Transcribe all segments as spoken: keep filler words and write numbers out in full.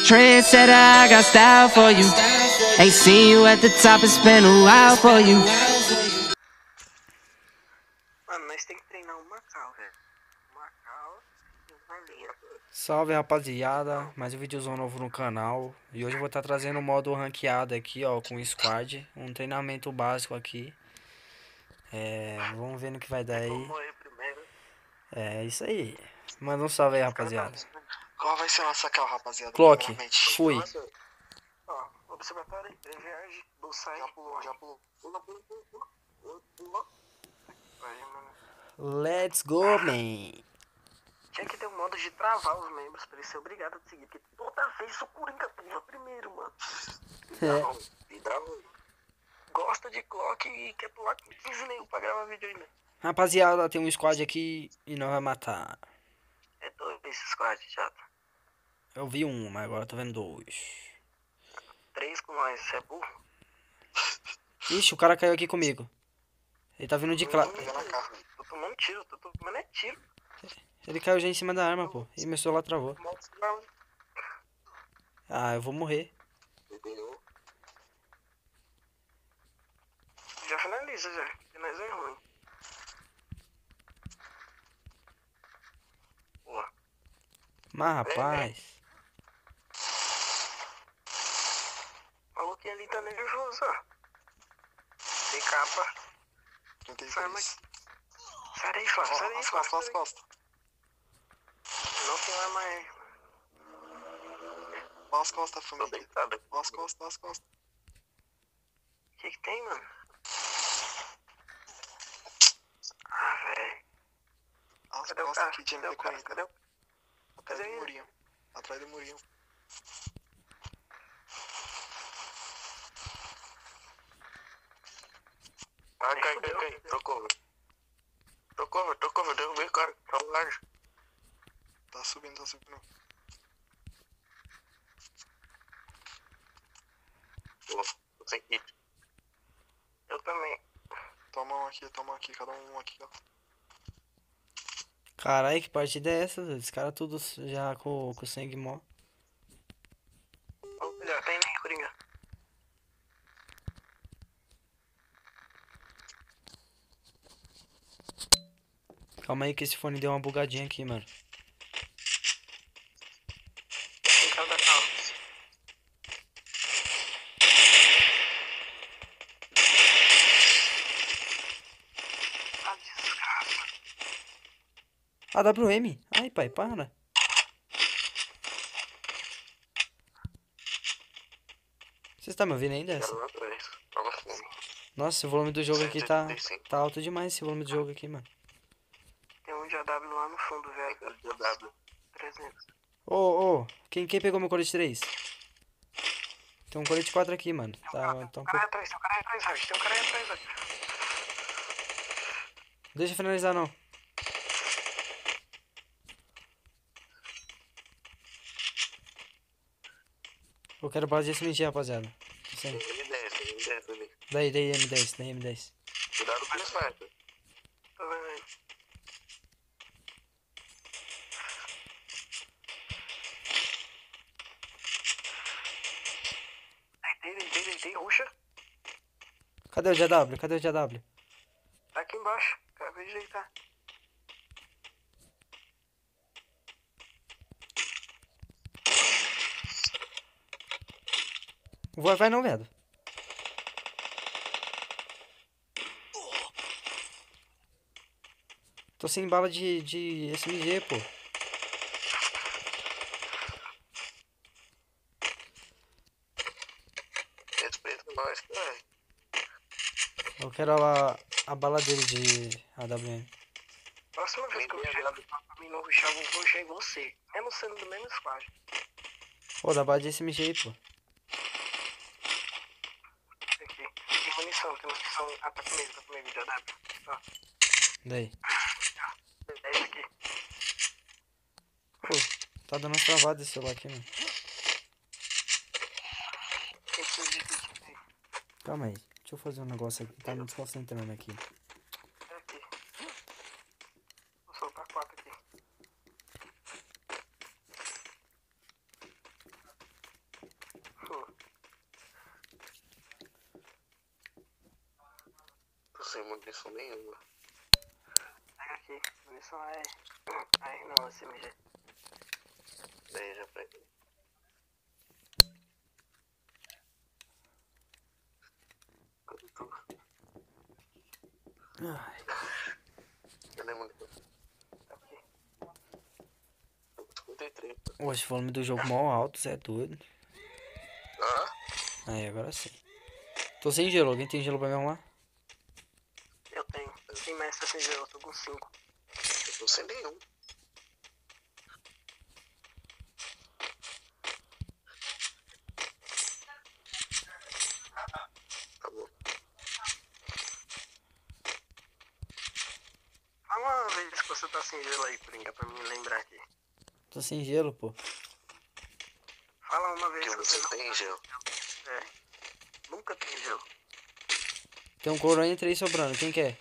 Trendsetter, I got style for you. Ain't seen you at the top, it's been a while for you. Mano, nós tem que treinar o Macau, velho. Macau e Valinha. Salve, rapaziada, mais um videozão novo no canal. E hoje eu vou estar trazendo o modo ranqueado aqui, ó, com squad. Um treinamento básico aqui. É, vamos ver no que vai dar aí. Vamos morrer primeiro. É isso aí. Manda um salve aí, rapaziada. Qual vai ser a nossa cal, rapaziada? Clock, Primeiramente? fui. Ó, observatório, reverge, bullseye. Já pulou, já pulou. Pula, pula, pula, pula. Pula, pula. Aí, mano. Let's go, man. Tinha que ter um modo de travar os membros pra ele ser obrigado a seguir. Porque toda vez o Coringa pula primeiro, mano. É. E dá ruim. Gosta de clock e quer pular com quinze nego pra gravar vídeo ainda. Rapaziada, tem um squad aqui e nós vai matar. É dois esse squad, já. Eu vi um, mas agora eu tô vendo dois. Três com nós, você é burro? Ixi, o cara caiu aqui comigo. Ele tá vindo de cla... Tô tomando tiro, tô tomando é tiro. Ele caiu já em cima da arma, pô. E meu celular travou. Não. Ah, eu vou morrer. Já finaliza, já. Que nós é ruim. Boa. Mas, rapaz... O maluquinho ali tá nervoso, ó. Tem capa. trinta e Sai, três. mas... Sai daí, Flávio. Sai daí, As Flávio. costas, as costas. Não tem mais mais... Ó as costas, Tô família. deitado aqui. Ó as costas, ó as costas. O que que tem, mano? Ah, velho. As Cadê o costas cara? que tinha Cadê me o cara? conhecido. Cadê o... Atrás Cadê do ele? murinho. Atrás do murinho. Ah, cai, cai, cai. Tô cover. Tô cover, tô cover. Derrubei o cara. Tá um large. Tá subindo, tá subindo. Pô, tô sem kit. Eu também. Toma um aqui, toma um aqui. Cada um aqui, ó. Caralho, que partida é essa? Esse cara tudo já com, com sangue mó. Ó, melhor, tem nem Coringa. Calma aí que esse fone deu uma bugadinha aqui, mano. Tem cara da calma. Ah, desgraça. A W M. Ai, pai, para. Você está me ouvindo ainda? Quero lá atrás. Tava fome. Nossa, o volume do jogo aqui tá, cento e oitenta e cinco. tá alto demais, esse volume do jogo aqui, mano. Tem um de A W lá no fundo, velho. De A W. trezentos. Ô, ô, quem, quem pegou meu colete três? Tem um colete quatro aqui, mano. Tá, tá um Tem um pouco... cara aí atrás, tem um cara aí atrás, Raj. Tem um cara aí atrás, Raj. Deixa eu finalizar, não. Eu quero base de S M G, rapaziada. Tô sem. M dez, M dez ali. Daí, daí, M dez, daí, M dez. Cuidado com o sniper. Tô vendo aí. Deitei, deitei, deitei, ruxa. Cadê o G W? Cadê o G W? Tá aqui embaixo. Acabei de deitar. Vai, vai não, velho. Tô sem bala de, de S M G, pô. Respeita nós, cara. Eu quero a, a bala dele de A W M. Próxima vez que eu chegar pra mim não ruxar, eu vou ruxar em você. Mesmo sendo do mesmo squad. Pô, dá bala de S M G aí, pô. Aqui. Tem munição, tem munição. Ah, tá comigo, tá comigo, já dá. Ó. Daí. dez aqui. Pô, tá dando umas travadas esse celular aqui, mano. Quem precisa de kit aí? Calma aí. Deixa eu fazer um negócio aqui. Tá me desconcentrando aqui. É aqui. Vou soltar quatro aqui. sem munição nenhuma. Pega aqui, munição é. Ai, não, S M G. Daí já peguei. Cadê tu? Ai. Cadê a munição? Aqui. cinquenta e três. Hoje volume do jogo mal alto, Zé é doido. Ah? Aí, agora sim. Tô sem gelo, alguém tem gelo pra me arrumar? Eu tenho. Tem mais S M G, eu tô com cinco. Eu tô sem nenhum. Tá bom. Fala uma vez que você tá sem gelo aí, Coringa, pra me lembrar aqui. Tô sem gelo, pô. Fala uma vez Que que você você não tem gelo. É. Nunca tem gelo. Tem um coronha três sobrando, quem quer?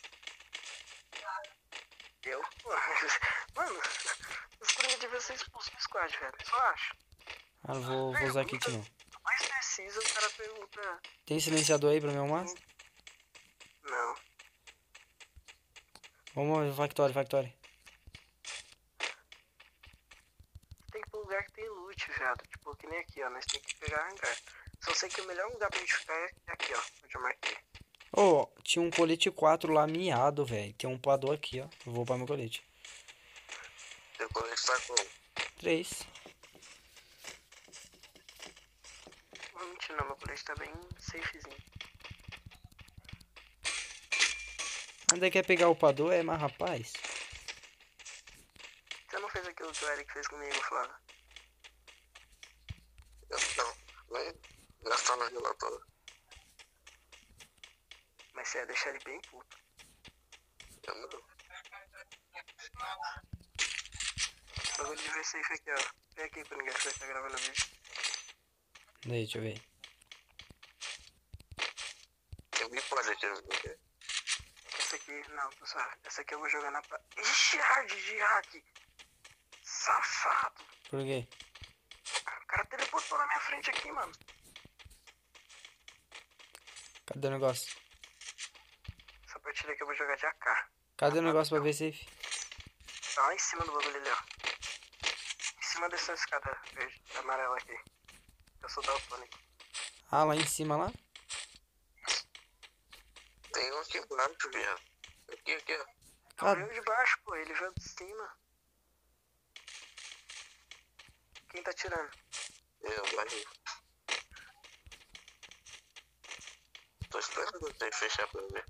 Eu? Mano, os Coringa deviam ser expulsos do squad, velho. Só acho. Ah, não vou, vou usar kit não. Mais precisa, o cara pergunta. Tem silenciador aí pra me arrumar? Não. Vamos, Factory, Factory. Tem que ir pro lugar que tem loot, viado. Tipo, que nem aqui, ó. Nós temos que pegar hangar. Só sei que o melhor lugar pra gente ficar é aqui, ó. Onde eu marquei. Ô, oh, tinha um colete quatro lá miado, velho. Tem um poador aqui, ó. Eu vou upar meu colete. Teu colete tá com três. Não vou mentir não, meu colete tá bem safezinho. Ainda quer pegar o upador, é, mas rapaz. Você não fez aquilo que o Eric fez comigo, Flávio? Eu não. Vai gastar na relatória. Mas você ia deixar ele bem puto. Eu não. Bagulho de ver safe aqui, ó. Vem aqui pra ninguém que você tá gravando o vídeo. Daí, deixa eu ver. Eu me pode aqui, eu vi. Essa aqui, não, pessoal. Essa aqui eu vou jogar na pra... Ixi, hard de hack! Safado! Por quê? O cara teleportou na minha frente aqui, mano. Cadê o negócio? Essa partida aqui eu vou jogar de A K. Cadê o negócio pra ver safe? Tá lá em cima do bagulho ali, ó. Em cima dessa escada verde, amarela aqui. Eu sou daltônico. Ah, lá em cima, lá? Tem um aqui embaixo, viado. Aqui, aqui, ó. Não veio de baixo, pô. Ele veio de cima. Quem tá tirando? Eu, barril. Tô esperando você fechar pra ver.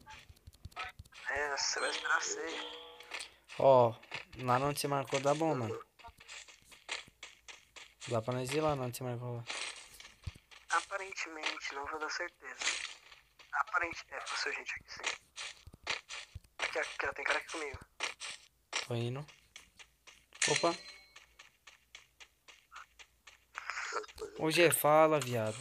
É, você vai esperar ser. Ó, lá onde você marcou dá bom, mano. Dá pra nós ir lá onde você marcou lá. Aparentemente, não vou dar certeza. Aparentemente, é, passou gente aqui sim. Aqui, aqui, ó, tem cara aqui comigo. Tô indo. Opa. Hoje é fala, viado.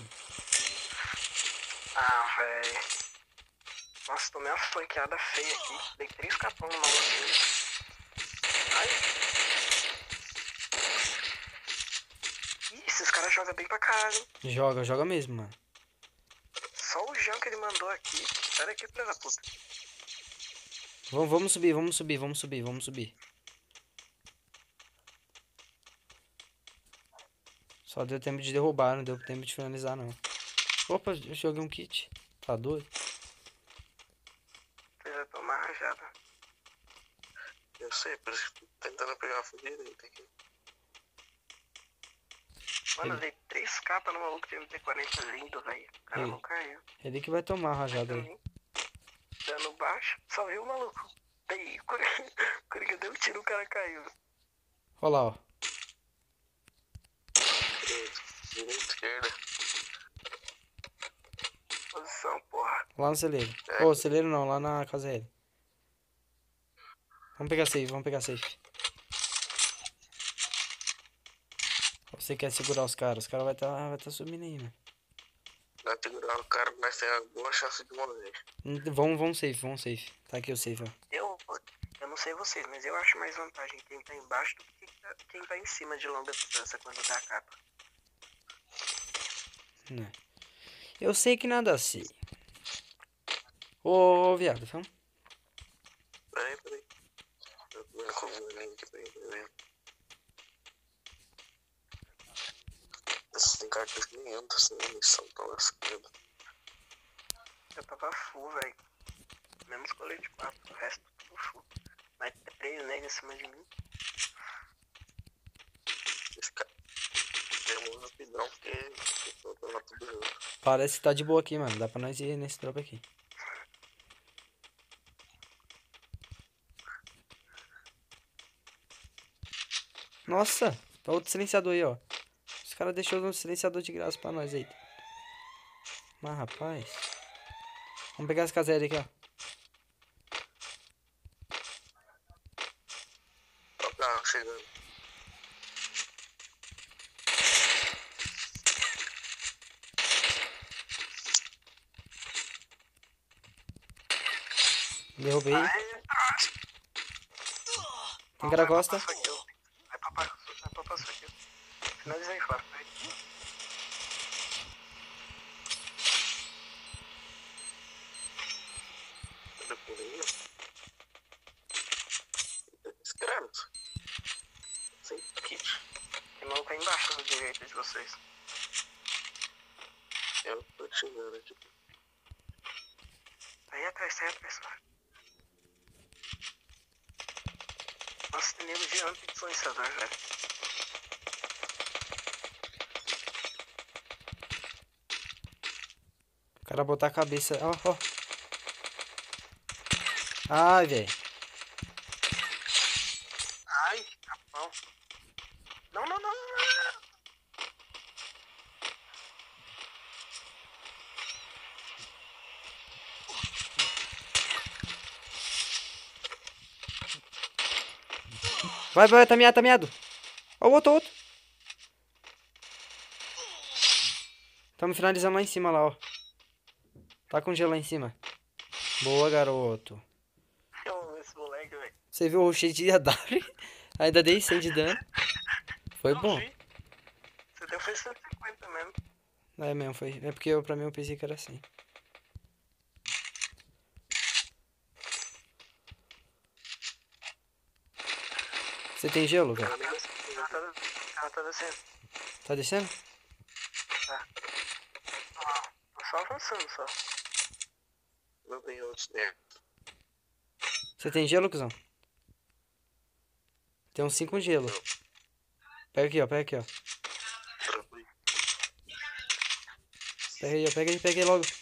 Ah, velho. Nossa, tomei uma flanqueada feia aqui. Dei três capão no maluco. Ai. Ih, esses caras jogam bem pra caralho. Joga, joga mesmo, mano. Só o Jean que ele mandou aqui. Pera aqui, filha da puta. Vamos, vamos subir, vamos subir, vamos subir, vamos subir. Só deu tempo de derrubar, não deu tempo de finalizar, não. Opa, eu joguei um kit. Tá doido? Você vai tomar rajada. Eu sei, por isso que tô tentando pegar a fugida aí, tem que... Mano, eu dei três capas no maluco de M T quarenta lindo, velho. O cara Ei. não caiu. Ele que vai tomar a rajada aí. Também. Dando baixo. Só viu o maluco. Aí, quando eu dei um tiro, o cara caiu. Olha lá, ó. Direita, esquerda. Posição, porra. Lá no celeiro. É. Ô, celeiro não, lá na casa L. Vamos pegar safe, vamos pegar safe. Você quer segurar os caras? Os caras vai tá, vai tá subindo aí, mano. Vai segurar o cara, mas tem a boa chance de morrer. Hum, Vamos, vamos safe, vamos safe. Tá aqui o safe, ó. Eu, eu não sei vocês, mas eu acho mais vantagem quem tá embaixo do que quem tá em cima de longa distância quando dá a capa. Né? Eu sei que nada sei. Ô, ô, viado, vamos. Peraí, peraí. Eu tô vendo como é aqui, peraí, peraí. Essas tem cartas que nem entram, assim, na missão, tão lascando. Eu tava full, velho. Mesmo escolher de quatro, o resto tudo full. Mas tem três negros em cima de mim. Esse cara tem um rapidão, porque eu tô lá tudo junto. Parece que tá de boa aqui, mano. Dá pra nós ir nesse drop aqui. Nossa, tá outro silenciador aí, ó. Os caras deixou um silenciador de graça pra nós aí. Mas, rapaz. Vamos pegar as caseiras aqui, ó. Ó o carro chegando. Derrubei. Ai, Tem cara costa. Vai pra passar vai pra passar aqui. Finalizei fora, peraí. Cadê o pulinho? Escreve. Sem kit. Tem maluco aí embaixo do direito de vocês. Eu tô chegando aqui. Aí atrás, sai atrás, vai. Nossa, tem nego de anti-influenciador, velho. O cara botar a cabeça. Ó, ó. Ai, velho. Ai, capão. Não, não, não, não, não. Vai, vai, tá miado, tá miado. Ó, o outro, o outro. Tamo finalizando lá em cima, lá, ó. Tá com gelo lá em cima. Boa, garoto. Eu amo esse moleque, velho. Você viu o cheio de A W? Ainda dei cem de dano. Foi Eu bom. vi. Você deu foi cento e cinquenta mesmo. É mesmo, foi. É porque eu, pra mim eu pensei que era assim. Você tem gelo, cara? Ela tá, ela tá descendo. Tá descendo? Tô só avançando, só. Não tem outros dentro. Você tem gelo, cuzão? Tem uns cinco gelo. Pega aqui, ó. Pega aqui, ó. Tranquilo. Pega aí, ó. Pega aí, pega aí logo.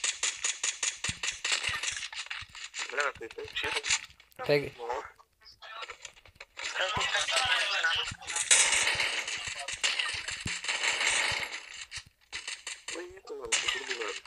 Galera, tem um tiro. Pega. Bom. Os caras conseguem. Eita, mano, tô tudo bugado.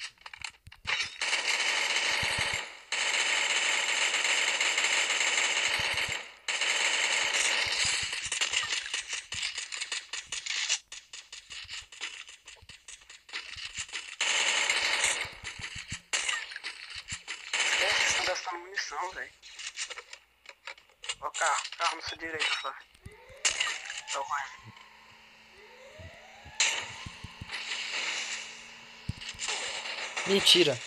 Esquece que estão gastando munição, velho. Ó o carro, carro na sua direita, só. Tá o mais. Mentira.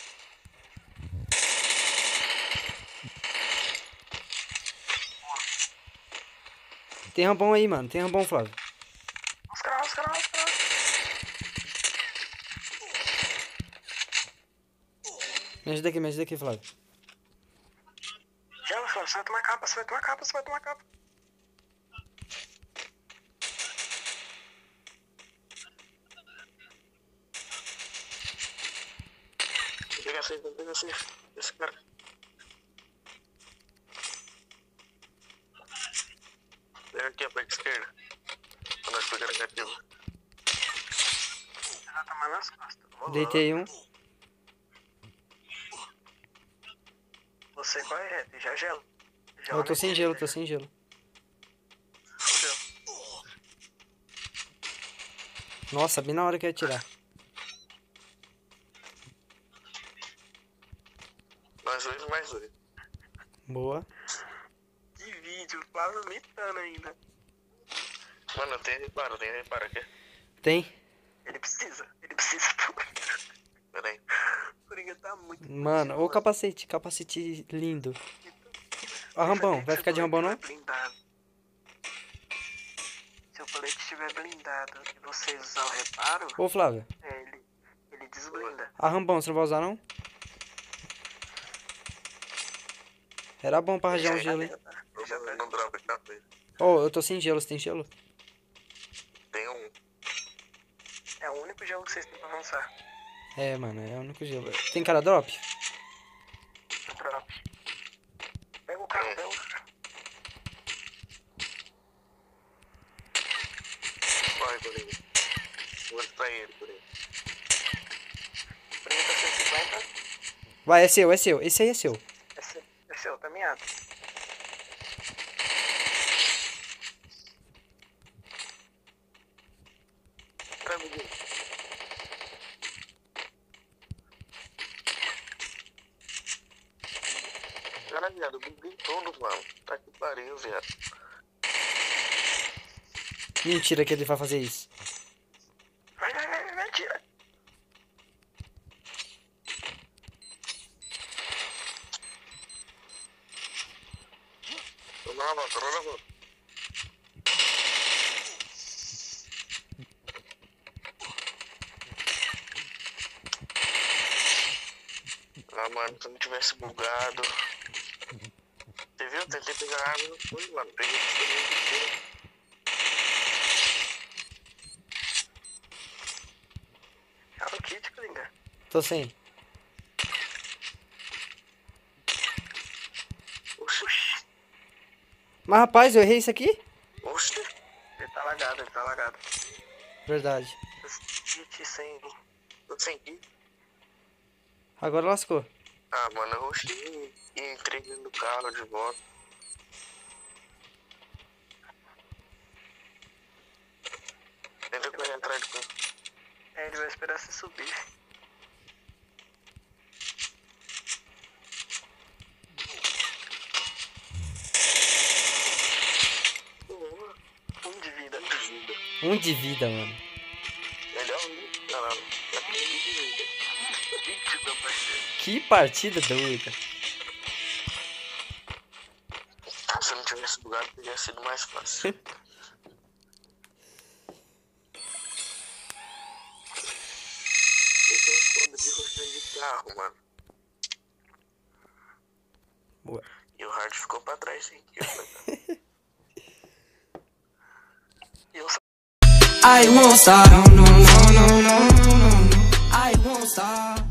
Tem rampão aí, mano. Tem rampão, Flávio. Os caras, os caras, os caras. Me ajuda aqui, me ajuda aqui, Flávio. Já, Flávio, você vai tomar capa, você vai tomar capa, você vai tomar capa. Vou pegar safe, vou pegar safe. Esse cara. Vem aqui, ó, pra esquerda. Pra nós pegar negativo. Você vai tomar nas costas. Ô, Deitei um. Você corre reto, já gelo. Já Eu tô olha sem aqui, gelo, já tô sem gelo. fudeu. Nossa, bem na hora que eu ia atirar. Mais dois, mais dois. Boa. Que vídeo, Flávio mitando ainda. Mano, tem reparo, tem reparo aqui. Tem. Ele precisa, ele precisa. Pera aí. Por Coringa tá muito Mano, bonito, ô capacete, capacete lindo. Ó, Rambão, vai ficar de Rambão não? Blindado. Se o colete estiver blindado e você usar o reparo, Ô, Flávia. é, ele, ele desblinda. A Rambão, você não vai usar não? Era bom pra arranjar um gelo, hein? Eu não, não dropa café. Ô, eu tô sem gelo, você tem gelo? Tem um. É o único gelo que vocês têm pra avançar. É, mano, é o único gelo. Tem cara drop? Drop. Pega o cartão. Vai, Coringa. Vou pra ele, Coringa. trinta, cento e cinquenta. Vai, é seu, é seu. Esse aí é seu. É seu, é seu, tá miado. Pra mim. Cara, viado, eu buguei todo, mano. Tá que pariu, viado. Mentira que ele vai fazer isso. Vai, vai, vai, vai, tira. Tô na volta, tô na volta. Ah, mano, se eu não tivesse bugado. Você viu? Eu tentei pegar a arma e não foi, mano. Peguei o inteiro. Fala o kit, Coringa. Tô sem. Oxi. Mas rapaz, eu errei isso aqui? Oxi. Ele tá lagado, ele tá lagado. Verdade. Kit sem. Tô sem kit. Agora lascou. Ah, mano, eu rushei e entrei dentro do carro de volta. Tenta correr atrás de mim. É, ele vai esperar você subir. Um de vida. De vida. Um de vida, mano. Melhor um. Não, não. Já tem um de vida. vinte, meu parceiro. Que partida doida. Se eu não tivesse bugado, teria sido mais fácil. Eu tenho foda de roxinha de carro, mano. Boa. E o hard ficou pra trás, hein? E eu I won't stop. No, no, no, no, no, no, no. I won't stop.